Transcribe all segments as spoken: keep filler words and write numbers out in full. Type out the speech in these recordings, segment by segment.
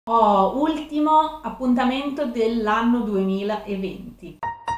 Oh, ultimo appuntamento dell'anno duemilaventi.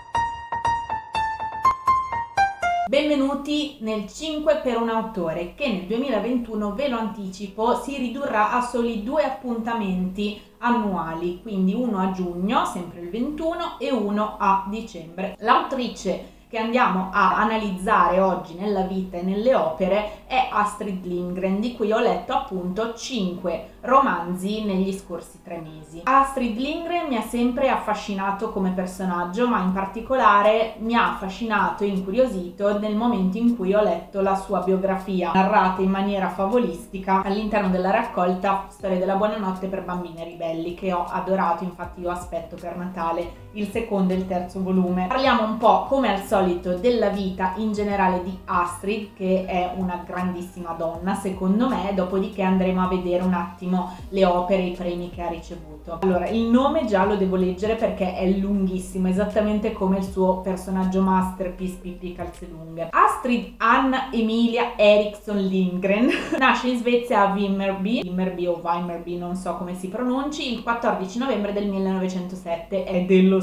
Benvenuti nel cinque per un autore che nel duemilaventuno, ve lo anticipo, si ridurrà a soli due appuntamenti annuali, quindi uno a giugno, sempre il ventuno, e uno a dicembre. L'autrice che andiamo a analizzare oggi nella vita e nelle opere è Astrid Lindgren, di cui ho letto appunto cinque romanzi negli scorsi tre mesi. Astrid Lindgren mi ha sempre affascinato come personaggio, ma in particolare mi ha affascinato e incuriosito nel momento in cui ho letto la sua biografia narrata in maniera favolistica all'interno della raccolta Storie della buonanotte per bambine ribelli, che ho adorato. Infatti io aspetto per Natale il secondo e il terzo volume. Parliamo un po', come al solito, della vita in generale di Astrid, che è una grandissima donna secondo me, dopodiché andremo a vedere un attimo le opere e i premi che ha ricevuto. Allora, il nome già lo devo leggere perché è lunghissimo, esattamente come il suo personaggio masterpiece Pippi Calzelunghe. Astrid Anna Emilia Eriksson Lindgren nasce in Svezia a Vimmerby, Vimmerby o Vimmerby, non so come si pronunci, il quattordici novembre del millenovecentosette. È dello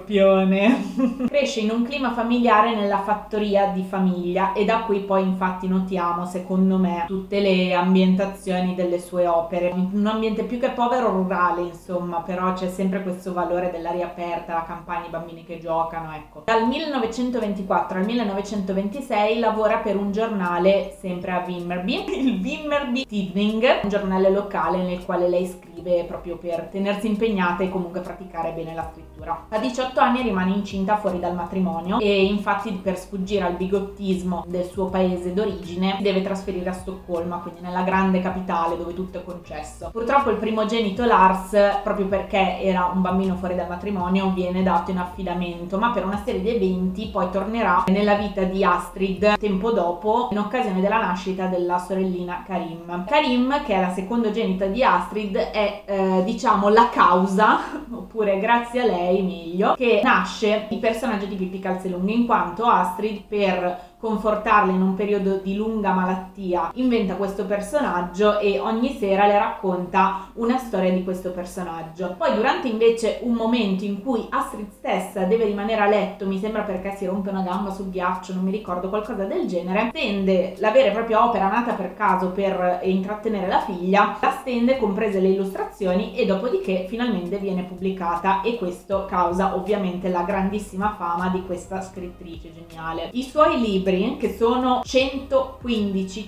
Scorpione. Cresce in un clima familiare nella fattoria di famiglia e da qui poi infatti notiamo, secondo me, tutte le ambientazioni delle sue opere. In un ambiente più che povero, rurale, insomma, però c'è sempre questo valore dell'aria aperta, la campagna, i bambini che giocano, ecco. Dal millenovecentoventiquattro al millenovecentoventisei lavora per un giornale sempre a Vimmerby, il Vimmerby Tidning, un giornale locale nel quale lei scrive proprio per tenersi impegnata e comunque praticare bene la scrittura. A diciotto anni rimane incinta fuori dal matrimonio e infatti, per sfuggire al bigottismo del suo paese d'origine, deve trasferire a Stoccolma, quindi nella grande capitale dove tutto è concesso. Purtroppo il primogenito Lars, proprio perché era un bambino fuori dal matrimonio, viene dato in affidamento, ma per una serie di eventi poi tornerà nella vita di Astrid tempo dopo, in occasione della nascita della sorellina Karim. Karim, che è la secondogenita di Astrid, è eh, diciamo la causa, oppure grazie a lei meglio, che nasce il personaggio di Pippi Calzelunghe, in quanto Astrid, per confortarla in un periodo di lunga malattia, inventa questo personaggio e ogni sera le racconta una storia di questo personaggio. Poi, durante invece un momento in cui Astrid stessa deve rimanere a letto, mi sembra perché si rompe una gamba sul ghiaccio, non mi ricordo, qualcosa del genere, stende la vera e propria opera nata per caso per intrattenere la figlia, la stende comprese le illustrazioni e dopodiché finalmente viene pubblicata, e questo causa ovviamente la grandissima fama di questa scrittrice geniale. I suoi libri, che sono centoquindici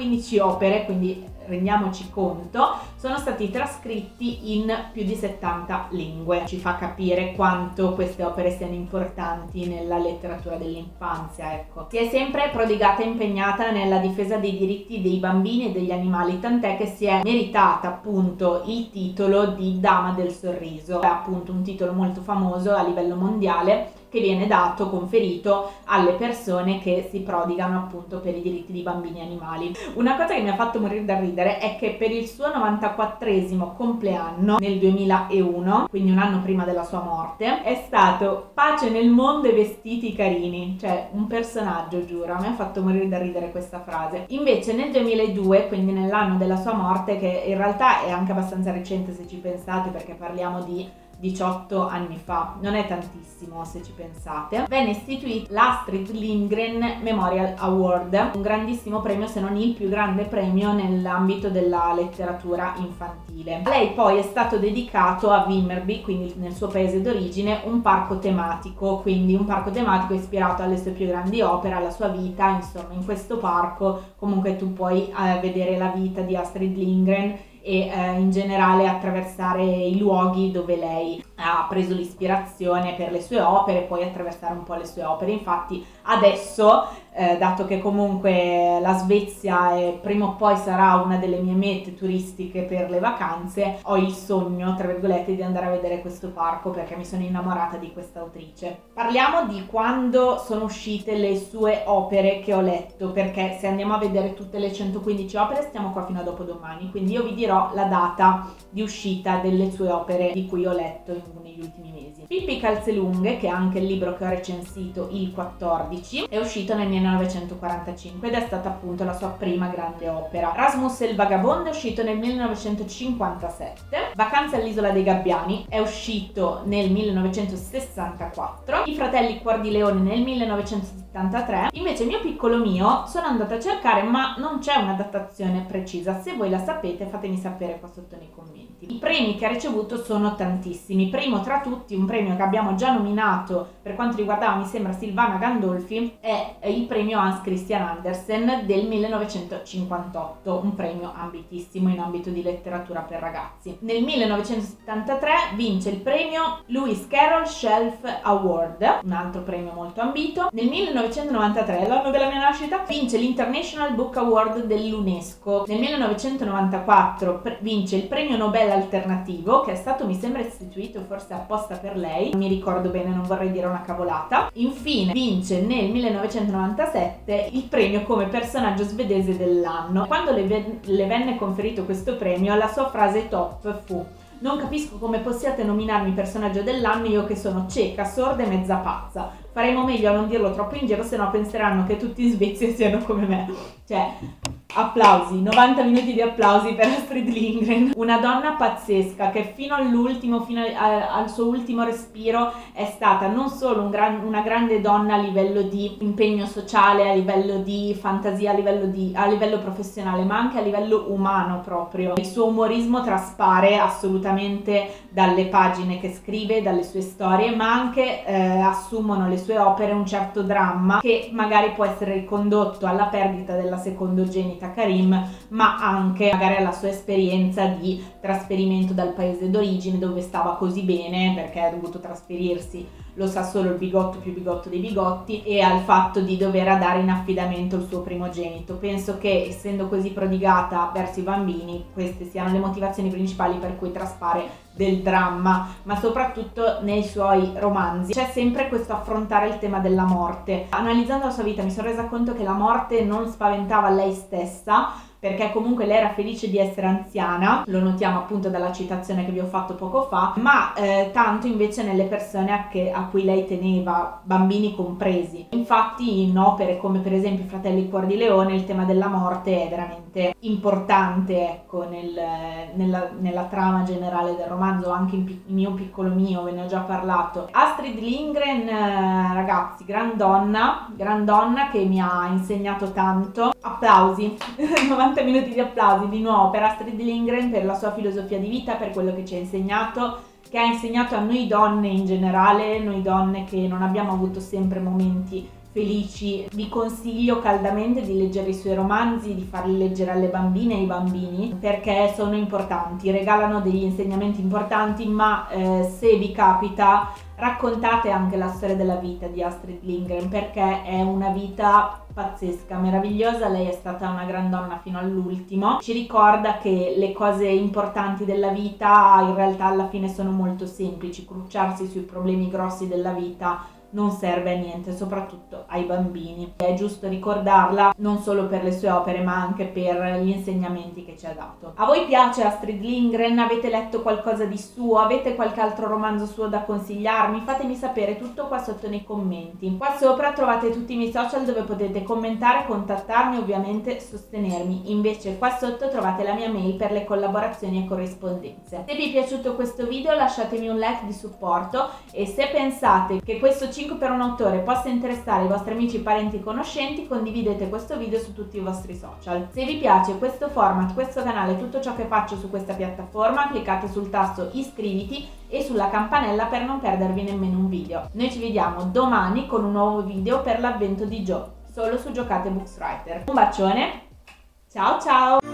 opere, quindi rendiamoci conto, sono stati trascritti in più di settanta lingue. Ci fa capire quanto queste opere siano importanti nella letteratura dell'infanzia, ecco. Si è sempre prodigata e impegnata nella difesa dei diritti dei bambini e degli animali, tant'è che si è meritata appunto il titolo di Dama del Sorriso. È appunto un titolo molto famoso a livello mondiale, che viene dato, conferito alle persone che si prodigano appunto per i diritti di bambini e animali. Una cosa che mi ha fatto morire da ridere è che per il suo novantaquattresimo compleanno nel duemilauno, quindi un anno prima della sua morte, è stato pace nel mondo e vestiti carini, cioè un personaggio, giuro, mi ha fatto morire da ridere questa frase. Invece nel duemiladue, quindi nell'anno della sua morte, che in realtà è anche abbastanza recente se ci pensate, perché parliamo di diciotto anni fa, non è tantissimo se ci pensate, venne istituito l'Astrid Lindgren Memorial Award, un grandissimo premio, se non il più grande premio nell'ambito della letteratura infantile. A lei poi è stato dedicato a Vimmerby, quindi nel suo paese d'origine, un parco tematico, quindi un parco tematico ispirato alle sue più grandi opere, alla sua vita. Insomma, in questo parco comunque tu puoi eh, vedere la vita di Astrid Lindgren e eh, in generale attraversare i luoghi dove lei ha preso l'ispirazione per le sue opere, poi attraversare un po' le sue opere. Infatti adesso, eh, dato che comunque la Svezia è, prima o poi sarà una delle mie mete turistiche per le vacanze, ho il sogno, tra virgolette, di andare a vedere questo parco perché mi sono innamorata di questa autrice. Parliamo di quando sono uscite le sue opere che ho letto, perché se andiamo a vedere tutte le centoquindici opere stiamo qua fino a dopodomani, quindi io vi dirò dirò la data di uscita delle sue opere di cui ho letto in, negli ultimi mesi. Pippi Calzelunghe, che è anche il libro che ho recensito, il quattordici, è uscito nel millenovecentoquarantacinque ed è stata appunto la sua prima grande opera. Rasmus e il vagabondo è uscito nel millenovecentocinquantasette. Vacanze all'isola dei Gabbiani è uscito nel millenovecentosessantaquattro. I fratelli Cuor di Leone nel millenovecentosettantatré. Invece Mio piccolo mio sono andata a cercare, ma non c'è una datazione precisa. Se voi la sapete fatemi sapere qua sotto nei commenti. I premi che ha ricevuto sono tantissimi. Primo tra tutti, un premio che abbiamo già nominato per quanto riguardava, mi sembra, Silvana Gandolfi, è il premio Hans Christian Andersen del millenovecentocinquantotto, un premio ambitissimo in ambito di letteratura per ragazzi. Nel millenovecentosettantatré vince il premio Lewis Carroll Shelf Award, un altro premio molto ambito. Nel millenovecentonovantatré, l'anno della mia nascita, vince l'International Book Award dell'UNESCO. Nel millenovecentonovantaquattro vince il premio Nobel alternativo, che è stato, mi sembra, istituito forse apposta per lei, non mi ricordo bene, non vorrei dire una cavolata. Infine vince nel millenovecentonovantasette il premio come personaggio svedese dell'anno. Quando le, le venne conferito questo premio, la sua frase top fu: "Non capisco come possiate nominarmi personaggio dell'anno, io che sono cieca, sorda e mezza pazza. Faremo meglio a non dirlo troppo in giro, se no penseranno che tutti in Svezia siano come me." Cioè, applausi, novanta minuti di applausi per Astrid Lindgren. Una donna pazzesca che fino all'ultimo, fino a, al suo ultimo respiro è stata non solo un gran, una grande donna a livello di impegno sociale, a livello di fantasia, a livello, di, a livello professionale, ma anche a livello umano proprio. Il suo umorismo traspare assolutamente dalle pagine che scrive, dalle sue storie, ma anche eh, assumono le sue opere un certo dramma che magari può essere ricondotto alla perdita della secondogenita Karim, ma anche magari alla sua esperienza di trasferimento dal paese d'origine dove stava così bene, perché ha dovuto trasferirsi, lo sa solo il bigotto più bigotto dei bigotti, e al fatto di dover dare in affidamento il suo primogenito. Penso che, essendo così prodigata verso i bambini, queste siano le motivazioni principali per cui traspare del dramma, ma soprattutto nei suoi romanzi c'è sempre questo affrontare il tema della morte. Analizzando la sua vita mi sono resa conto che la morte non spaventava lei stessa, perché comunque lei era felice di essere anziana, lo notiamo appunto dalla citazione che vi ho fatto poco fa, ma eh, tanto invece nelle persone a, che, a cui lei teneva, bambini compresi. Infatti in opere come per esempio I fratelli Cuor di Leone il tema della morte è veramente importante, ecco, nel, nella, nella trama generale del romanzo. Anche in, in Mio piccolo mio ve ne ho già parlato. Astrid Lindgren, eh, ragazzi, gran donna, gran donna che mi ha insegnato tanto. Applausi, novanta minuti di applausi di nuovo per Astrid Lindgren, per la sua filosofia di vita, per quello che ci ha insegnato, che ha insegnato a noi donne in generale, noi donne che non abbiamo avuto sempre momenti felici. Vi consiglio caldamente di leggere i suoi romanzi, di farli leggere alle bambine e ai bambini, perché sono importanti, regalano degli insegnamenti importanti, ma eh, se vi capita raccontate anche la storia della vita di Astrid Lindgren, perché è una vita pazzesca, meravigliosa. Lei è stata una gran donna fino all'ultimo, ci ricorda che le cose importanti della vita in realtà alla fine sono molto semplici, crucciarsi sui problemi grossi della vita non serve a niente, soprattutto ai bambini. È giusto ricordarla non solo per le sue opere ma anche per gli insegnamenti che ci ha dato. A voi piace Astrid Lindgren? Avete letto qualcosa di suo? Avete qualche altro romanzo suo da consigliarmi? Fatemi sapere tutto qua sotto nei commenti. Qua sopra trovate tutti i miei social dove potete commentare, contattarmi, ovviamente sostenermi. Invece qua sotto trovate la mia mail per le collaborazioni e corrispondenze. Se vi è piaciuto questo video lasciatemi un like di supporto, e se pensate che questo cinque per un autore possa interessare i vostri amici, parenti e conoscenti, condividete questo video su tutti i vostri social. Se vi piace questo format, questo canale, tutto ciò che faccio su questa piattaforma, cliccate sul tasto iscriviti e sulla campanella per non perdervi nemmeno un video. Noi ci vediamo domani con un nuovo video per l'avvento di Jo, solo su Giocate Books Writer. Un bacione, ciao ciao!